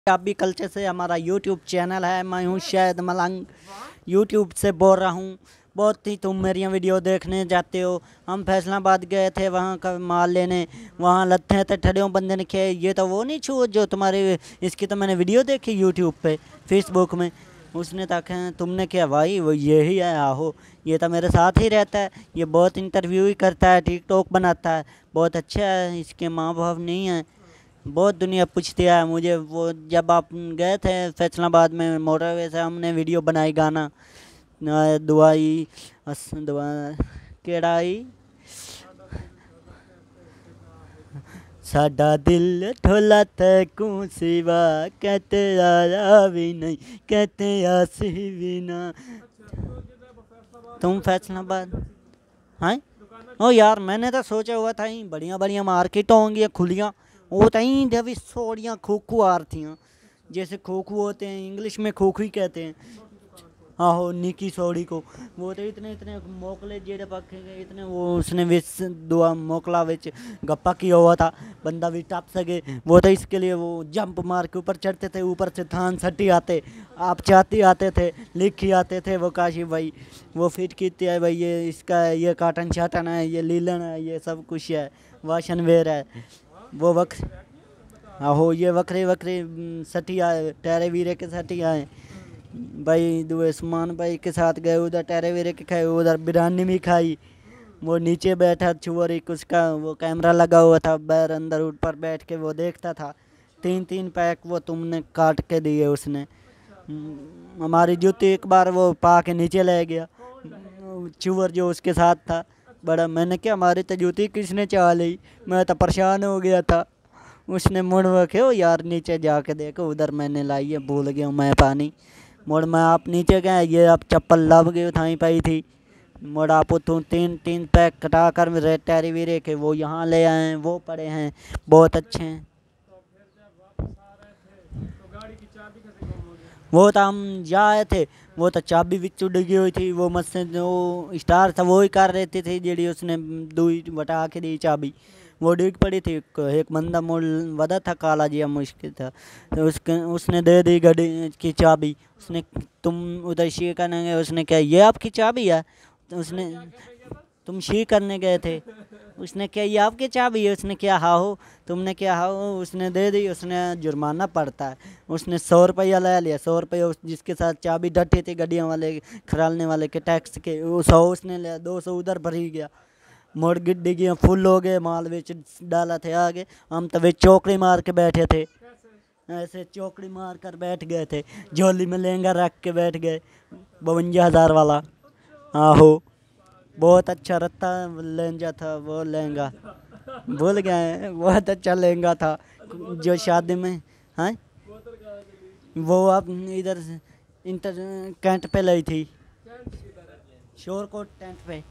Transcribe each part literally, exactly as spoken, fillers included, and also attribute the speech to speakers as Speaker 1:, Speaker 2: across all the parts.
Speaker 1: आप भी कल्चर से हमारा यूट्यूब चैनल है। मैं हूँ शायद मलंग, यूट्यूब से बोल रहा हूँ। बहुत ही तुम मेरी वीडियो देखने जाते हो। हम फैसलाबाद गए थे वहाँ का माल लेने, वहाँ लत्थे थे ठड़ियों बंदे ने खे ये तो वो नहीं छू जो तुम्हारे इसकी तो मैंने वीडियो देखी यूट्यूब पे फेसबुक में। उसने तक तुमने क्या भाई वो यही है आहो, ये तो मेरे साथ ही रहता है, ये बहुत इंटरव्यू ही करता है, टिकटॉक बनाता है, बहुत अच्छा है, इसके माँ बाप नहीं हैं। बहुत दुनिया पूछती है मुझे। वो जब आप गए थे फैसलाबाद में मोटरवे से हमने वीडियो बनाई गाना दुआई अस दुआ केड़ाई साडा दिल ठोला तैकू सिवा कहते आया भी नहीं कहते आसी भी ना। तुम फैसलाबाद हाँ ओ यार मैंने तो सोचा हुआ था ही बढ़िया बढ़िया मार्केट होंगी खुलियाँ, वो तहीं जब सोड़ियाँ खोखू आ रही हैं, जैसे खोखू होते हैं इंग्लिश में खोखू ही कहते हैं। आहो निकी सोड़ी को वो तो इतने इतने मोकले जेड़े पखे गए इतने वो उसने विच दुआ मोकला विच गप्पा किया हुआ था, बंदा भी टप सके। वो तो इसके लिए वो जंप मार के ऊपर चढ़ते थे, ऊपर से थान सटी आते, आप चाहती आते थे, लिखी आते थे वो काशी भाई वो फिट कीती है भाई, ये इसका ये काटन शाटन है, ये लीलन है, ये सब कुछ है, वाशन वेयर है वो वक आहो ये वक्रे वक्रे सटी आए टहरे वीरे के सटी आए भाई। दो उस्मान भाई के साथ गए उधर टहरे वीरे के खाए, उधर बिरयानी भी खाई। वो नीचे बैठा छुअर एक उसका वो कैमरा लगा हुआ था, बैर अंदर ऊपर बैठ के वो देखता था। तीन तीन पैक वो तुमने काट के दिए उसने। हमारी जूती एक बार वो पा के नीचे ले गया चुवर जो उसके साथ था बड़ा। मैंने क्या हमारी तो जूती किसने चाह ली, मैं तो परेशान हो गया था। उसने मुड़ रखे हो यार नीचे जाके देखो उधर मैंने लाई है, भूल गया हूँ मैं पानी। मोड़ में आप नीचे गए, ये आप चप्पल लब गई थाई पाई थी। मोड़ आप उतों तीन तीन पैक कटा कर मेरे टैरी वीरे के वो यहाँ ले आए हैं, वो पड़े हैं बहुत अच्छे हैं। वो तो हम जा आए थे, वो तो चाबी बिच्चू डिगी हुई थी, वो मुझसे जो स्टार था वो ही कर रही थी जेड़ी उसने दुई बटा के दी चाबी, वो डिग पड़ी थी। एक बंदा मोड़ वदा था काला जी मुश्किल था, तो उसके उसने दे दी गाड़ी की चाबी। उसने तुम उधर शी करने गए, उसने क्या ये आपकी चाबी है, तो उसने तुम शी करने गए थे, उसने क्या ये आपकी चाबी है, उसने क्या हाँ हो, तुमने क्या हाँ हो, उसने दे दी। उसने जुर्माना पड़ता है, उसने सौ रुपया ले लिया, सौ रुपया उस जिसके साथ चाबी डटी थी गड्डियों वाले खरालने वाले के टैक्स के, वो सौ उसने लिया, दो सौ उधर भरी गया। मोड़ गिड्डी गया फुल हो गए, माल बेच डाला थे आगे। हम तो वे चौकड़ी मार के बैठे थे, ऐसे चौकड़ी मार कर बैठ गए थे, झोली में लहंगा रख के बैठ गए बवंजा हज़ार वाला। आहो बहुत अच्छा रत्ता लहंगा था वो, लहंगा भूल गए, बहुत अच्छा लहंगा था जो शादी में। हाँ वो आप इधर इंटर कैंट पे लाई थी, शोर कोट टेंट पे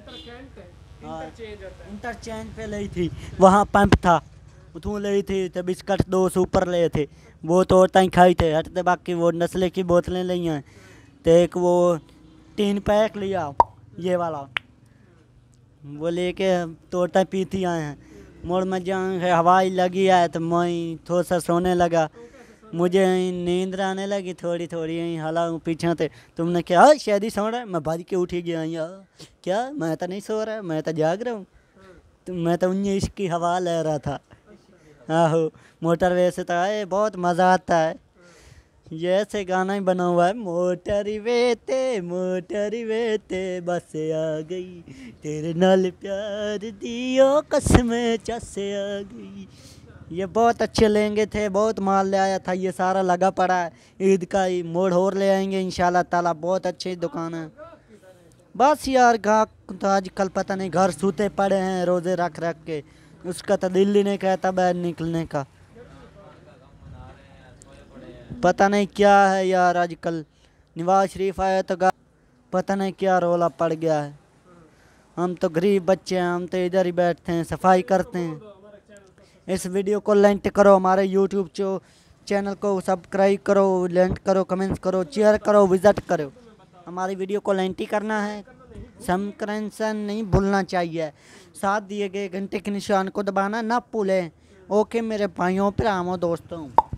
Speaker 1: इंटरचेंज पे लाई थी, वहाँ पंप था उतों ली थी, तो बिस्कट दो सुपर ले थे, वो तो तई खाई थे हटते, बाकी वो नस्ले की बोतलें ली हैं। तो एक वो तीन पैक लिया ये वाला, वो लेके तोड़ता पीती आए हैं। मोड़ में जहाँ हवाई लगी है तो मैं थोड़ा सा सोने लगा, मुझे नींद आने लगी थोड़ी थोड़ी, यहीं हाला हूँ पीछे थे। तुमने क्या शायद ही सो रहा है, मैं भाज के उठी गया यार, क्या मैं तो नहीं सो रहा, मैं तो जाग रहा हूँ, तो मैं तो उन्हें इसकी हवा ले रहा था। आहो मोटर वे से तो आए बहुत मज़ा आता है, ये ऐसे गाना ही बना हुआ है, मोटर वेते मोटर वेते बस आ गई तेरे नाल प्यार दियो कसम चसे आ गई। ये बहुत अच्छे लहंगे थे, बहुत माल ले आया था, ये सारा लगा पड़ा है, ईद का ही मोड़ और ले आएंगे इंशाल्लाह ताला, बहुत अच्छी दुकान है। बस यार गाहक तो आजकल पता नहीं घर सूते पड़े हैं रोज़े रख रख के, उसका तो दिल ही नहीं कहता बाहर निकलने का। पता नहीं क्या है यार आजकल, नवाज शरीफ आया तो गा पता नहीं क्या रोला पड़ गया है। हम तो गरीब बच्चे हैं, हम तो इधर ही बैठते हैं सफाई करते हैं। इस वीडियो को लाइक करो, हमारे यूट्यूब चैनल को सब्सक्राइब करो, लाइक करो, कमेंट्स करो, शेयर करो, विजिट करो। हमारी वीडियो को लाइक करना है, सब्सक्राइब नहीं भूलना चाहिए, साथ दिए गए घंटे के निशान को दबाना ना भूलें। ओके मेरे भाइयों भरावों दोस्तों।